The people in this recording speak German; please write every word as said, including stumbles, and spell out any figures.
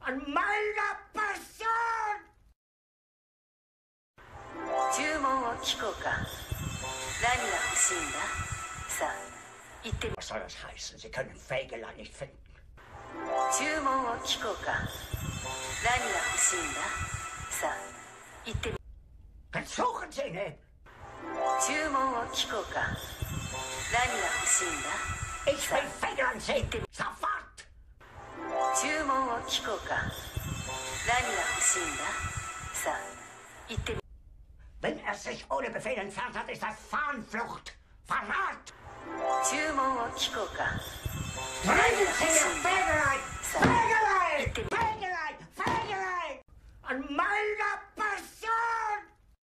an meiner Person! 注文を聞こうか。何が欲しいんだ。さあ、言ってみ。 Was soll das heißen? Sie können Fegelein nicht finden. 注文を聞こうか。何が欲しいんだ。さあ、言ってみ。 Dann suchen Sie ihn! 注文を聞こうか。何が欲しいんだ。 Ich will Fegelein sehen! Sofort! 注文を聞こうか。何が欲しいんだ。さあ、言ってみ。 Wenn er sich ohne Befehl entfernt hat, ist das Fahnenflucht! Verrat! 注文を聞こうか。 Bringen Sie mir Fegelein!